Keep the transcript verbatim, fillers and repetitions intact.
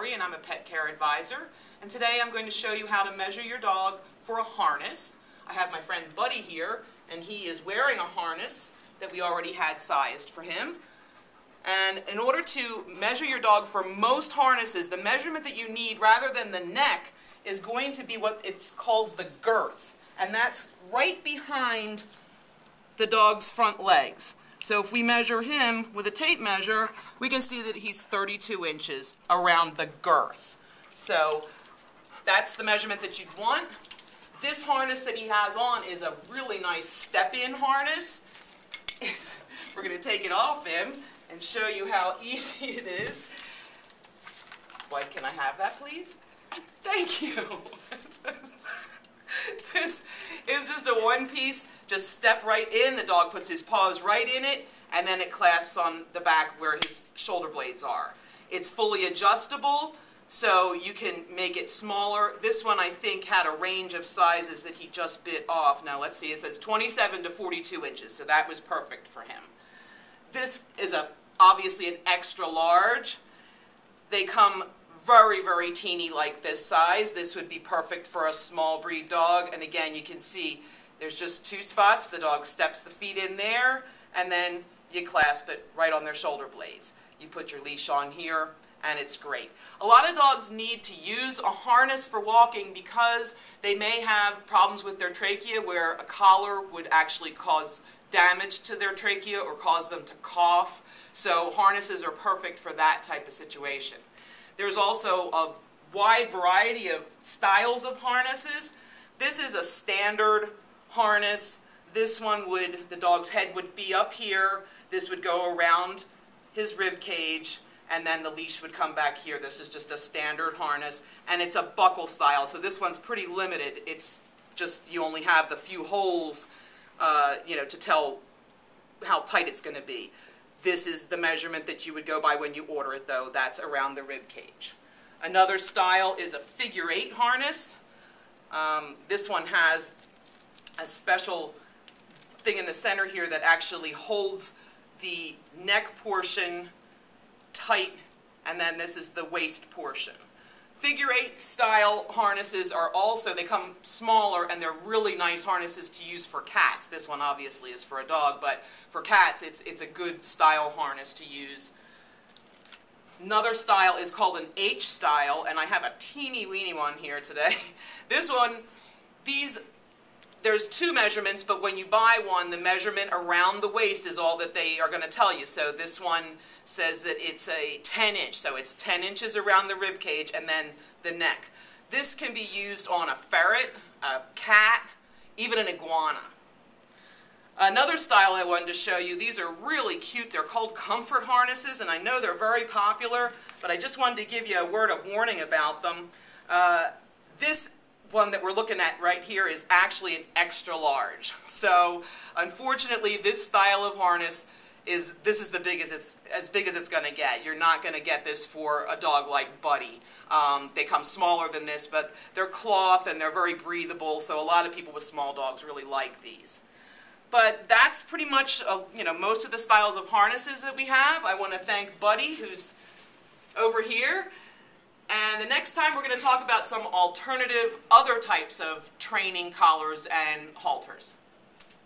Valerie and I'm a pet care advisor, and today I'm going to show you how to measure your dog for a harness. I have my friend Buddy here, and he is wearing a harness that we already had sized for him. And in order to measure your dog for most harnesses, the measurement that you need rather than the neck is going to be what it calls the girth, and that's right behind the dog's front legs. So if we measure him with a tape measure, we can see that he's thirty-two inches around the girth. So that's the measurement that you'd want. This harness that he has on is a really nice step-in harness. We're going to take it off him and show you how easy it is. Why, can I have that, please? Thank you. This is just a one piece, just step right in, the dog puts his paws right in it, and then it clasps on the back where his shoulder blades are. It's fully adjustable, so you can make it smaller. This one I think had a range of sizes that he just bit off. Now let's see, it says twenty-seven to forty-two inches, so that was perfect for him. This is a obviously an extra large. They come very, very teeny, like this size. This would be perfect for a small breed dog. And again, you can see there's just two spots. The dog steps the feet in there, and then you clasp it right on their shoulder blades. You put your leash on here, and it's great. A lot of dogs need to use a harness for walking because they may have problems with their trachea where a collar would actually cause damage to their trachea or cause them to cough. So harnesses are perfect for that type of situation. There's also a wide variety of styles of harnesses. This is a standard harness. This one would, the dog's head would be up here. This would go around his rib cage, and then the leash would come back here. This is just a standard harness, and it's a buckle style, so this one's pretty limited. It's just, you only have the few holes, uh, you know, to tell how tight it's going to be. This is the measurement that you would go by when you order it, though. That's around the rib cage. Another style is a figure eight harness. Um, this one has a special thing in the center here that actually holds the neck portion tight, and then this is the waist portion. Figure eight style harnesses are also, they come smaller, and they're really nice harnesses to use for cats. This one obviously is for a dog, but for cats it's, it's a good style harness to use. Another style is called an H style, and I have a teeny weeny one here today. This one, these, there's two measurements, but when you buy one, the measurement around the waist is all that they are going to tell you. So this one says that it's a ten inch, so it's ten inches around the rib cage and then the neck. This can be used on a ferret, a cat, even an iguana. Another style I wanted to show you, these are really cute. They're called comfort harnesses, and I know they're very popular, but I just wanted to give you a word of warning about them. Uh, this one that we're looking at right here is actually an extra large. So unfortunately, this style of harness is, this is the biggest, it's as big as it's going to get. You're not going to get this for a dog like Buddy. Um, they come smaller than this, but they're cloth and they're very breathable, so a lot of people with small dogs really like these. But that's pretty much uh, you know, most of the styles of harnesses that we have. I want to thank Buddy, who's over here. And the next time we're going to talk about some alternative other types of training collars and halters.